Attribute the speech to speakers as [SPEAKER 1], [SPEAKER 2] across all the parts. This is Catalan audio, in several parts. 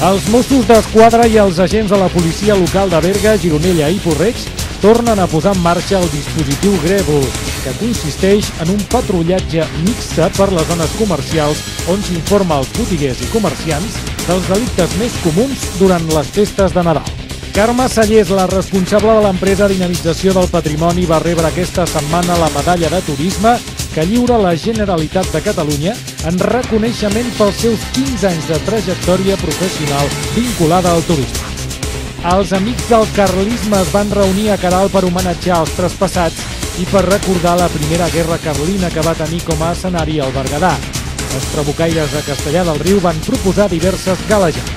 [SPEAKER 1] Els Mossos d'Esquadra i els agents de la policia local de Berga, Gironella i Puig-reig tornen a posar en marxa el dispositiu Grèvol, que consisteix en un patrullatge mixte per les zones comercials on s'informa als botiguers i comerciants dels delictes més comuns durant les festes de Nadal. Carme Sallés, la responsable de l'empresa Dinamització del Patrimoni, va rebre aquesta setmana la medalla de turisme que lliura la Generalitat de Catalunya en reconeixement pels seus 15 anys de trajectòria professional vinculada al turisme. Els amics del carlisme es van reunir a Queralt per homenatjar els traspassats i per recordar la primera guerra carlina que va tenir com a escenari el Berguedà. Els trabucaires de Castellar del Riu van proposar diverses galejades.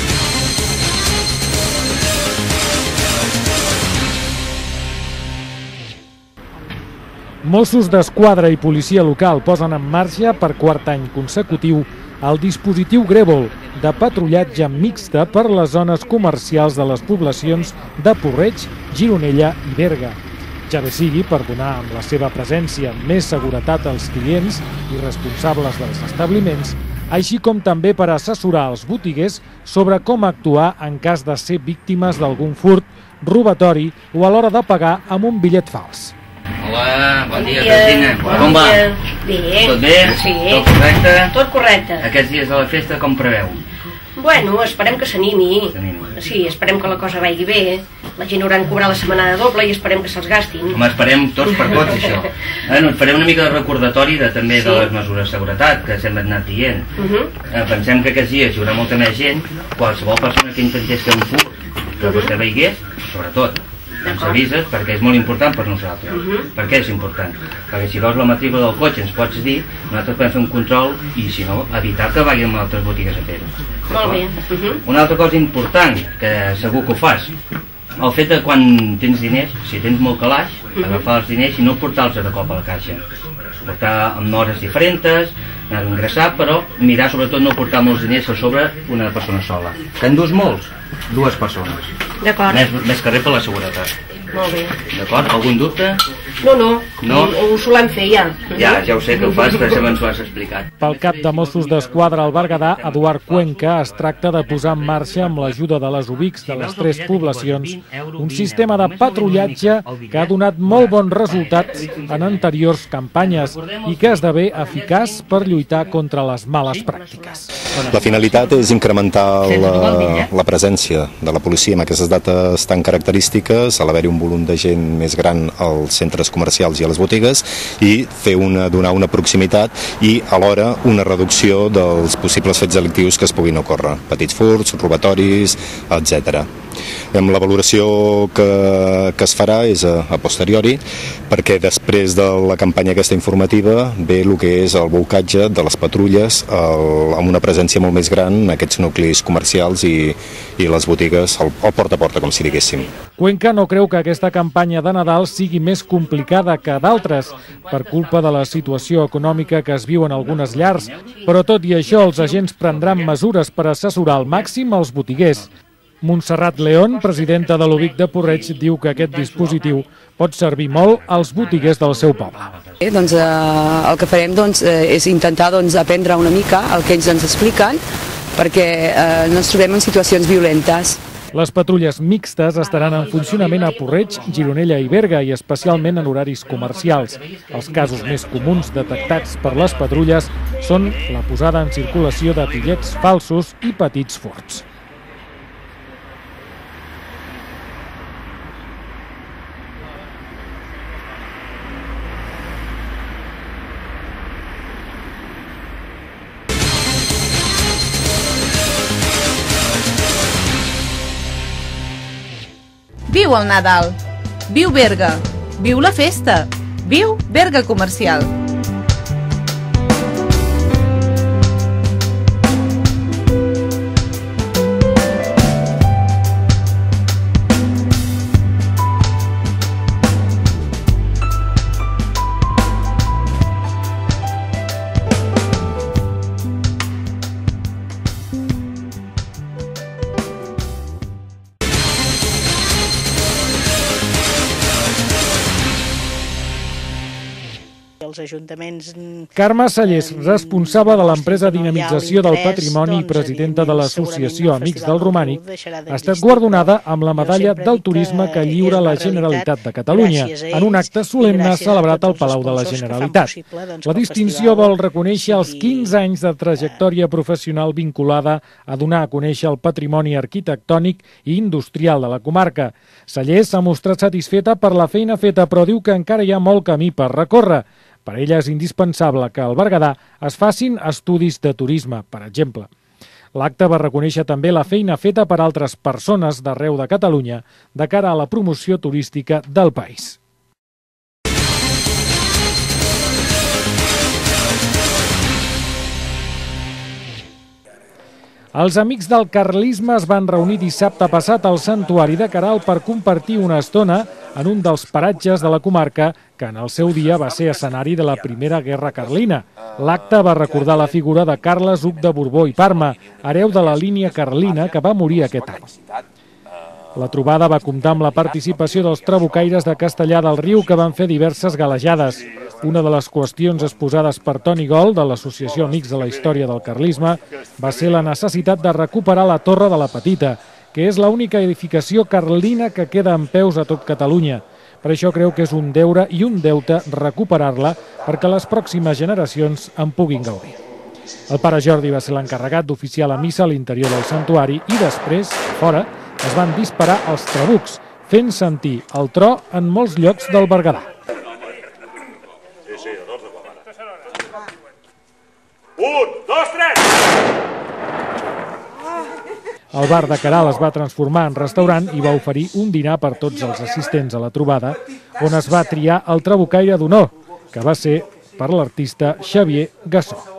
[SPEAKER 1] Mossos d'Esquadra i policia local posen en marxa per quart any consecutiu el dispositiu Grèvol de patrullatge mixte per les zones comercials de les poblacions de Puig-reig, Gironella i Berga. Ja bé sigui per donar amb la seva presència més seguretat als clients i responsables dels establiments, així com també per assessorar els botiguers sobre com actuar en cas de ser víctimes d'algun furt, robatori o a l'hora de pagar amb un bitllet fals.
[SPEAKER 2] Hola, bon dia, Regina. Com va?
[SPEAKER 3] Bé.
[SPEAKER 2] Tot bé?
[SPEAKER 3] Sí.
[SPEAKER 2] Tot correcte?
[SPEAKER 3] Tot correcte.
[SPEAKER 2] Aquests dies de la festa com preveu?
[SPEAKER 3] Bueno, esperem que s'animi. Sí, esperem que la cosa vagi bé. La gent hauran cobrat la setmanada doble i esperem que se'ls gastin.
[SPEAKER 2] Home, esperem tots per tots, això. Bueno, et farem una mica de recordatori també de les mesures de seguretat que sempre hem anat dient. Pensem que aquests dies hi haurà molta més gent. Qualsevol persona que intentés fer un furt, que vostè veigués, sobretot, ens avises, perquè és molt important per nosaltres. Per què és important? Perquè si veus la matrícula del cotxe ens pots dir, nosaltres podem fer un control i si no, evitar que vagin a altres botigues a fer-ho.
[SPEAKER 3] Molt bé.
[SPEAKER 2] Una altra cosa important, que segur que ho fas, el fet de quan tens diners, si tens molt calaix, agafar els diners i no portar-los de cop a la caixa. Portar en hores diferents, anar a ingressar, però mirar sobretot no portar molts diners a sobre una persona sola. Que en dus molts? Dues persones.
[SPEAKER 3] D'acord.
[SPEAKER 2] Més que res per la seguretat.
[SPEAKER 3] Molt bé.
[SPEAKER 2] D'acord? Algun dubte?
[SPEAKER 3] No. Ho solem fer ja.
[SPEAKER 2] Ja ho sé que ho fas, però sempre ens ho has explicat.
[SPEAKER 1] Pel cap de Mossos d'Esquadra al Berguedà, Eduard Cuenca, es tracta de posar en marxa amb l'ajuda de les UBICs de les 3 poblacions un sistema de patrullatge que ha donat molt bons resultats en anteriors campanyes i que esdevé eficaç per lluitar contra les males pràctiques.
[SPEAKER 4] La finalitat és incrementar la presència de la policia en aquestes dates tan característiques, a l'haver-hi un volum de gent més gran als centres comercials i a les botigues i donar una proximitat i alhora una reducció dels possibles fets delictius que es puguin ocórrer, petits furts, robatoris, etc. La valoració que es farà és a posteriori, perquè després de la campanya aquesta informativa ve el que és el bolcatge de les patrulles amb una presència molt més gran en aquests nuclis comercials i les botigues al porta a porta, com si diguéssim.
[SPEAKER 1] Cuenca no creu que aquesta campanya de Nadal sigui més complicada que d'altres per culpa de la situació econòmica que es viu en algunes llars, però tot i això els agents prendran mesures per assessorar al màxim els botiguers. Montserrat León, presidenta de l'UBIC de Puig-reig, diu que aquest dispositiu pot servir molt als botiguers del seu poble.
[SPEAKER 5] El que farem és intentar aprendre una mica el que ells ens expliquen perquè no ens trobem en situacions violentes.
[SPEAKER 1] Les patrulles mixtes estaran en funcionament a Puig-reig, Gironella i Berga i especialment en horaris comercials. Els casos més comuns detectats per les patrulles són la posada en circulació de bitllets falsos i petits furts.
[SPEAKER 6] Viu el Nadal! Viu Berga! Viu la festa! Viu Berga Comercial!
[SPEAKER 7] els ajuntaments...
[SPEAKER 1] Carme Sallés, responsable de l'empresa Dinamització del Patrimoni i presidenta de l'associació Amics del Romànic, ha estat guardonada amb la medalla del turisme que lliura la Generalitat de Catalunya en un acte solemne celebrat al Palau de la Generalitat. La distinció vol reconèixer els 15 anys de trajectòria professional vinculada a donar a conèixer el patrimoni arquitectònic i industrial de la comarca. Sallés s'ha mostrat satisfeta per la feina feta, però diu que encara hi ha molt camí per recórrer. Per ella és indispensable que al Berguedà es facin estudis de turisme, per exemple. L'acte va reconèixer també la feina feta per altres persones d'arreu de Catalunya de cara a la promoció turística del país. Els amics del carlisme es van reunir dissabte passat al Santuari de Queralt per compartir una estona en un dels paratges de la comarca que en el seu dia va ser escenari de la Primera Guerra Carlina. L'acte va recordar la figura de Carles Hug de Borbó i Parma, hereu de la línia carlina que va morir aquest any. La trobada va comptar amb la participació dels trabucaires de Castellar del Riu, que van fer diverses galejades. Una de les qüestions exposades per Toni Gol, de l'Associació Amics de la Història del Carlisme, va ser la necessitat de recuperar la Torre de la Petita, que és l'única edificació carlina que queda en peus a tot Catalunya. Per això creu que és un deure i un deute recuperar-la perquè les pròximes generacions en puguin gaudir. El pare Jordi va ser l'encarregat d'oficiar la missa a l'interior del santuari i després, fora, es van disparar els trabucs, fent sentir el tro en molts llocs del Berguedà. El bar de Queralt es va transformar en restaurant i va oferir un dinar per tots els assistents a la trobada, on es va triar el trabucaire d'honor, que va ser per l'artista Xavier Gassó.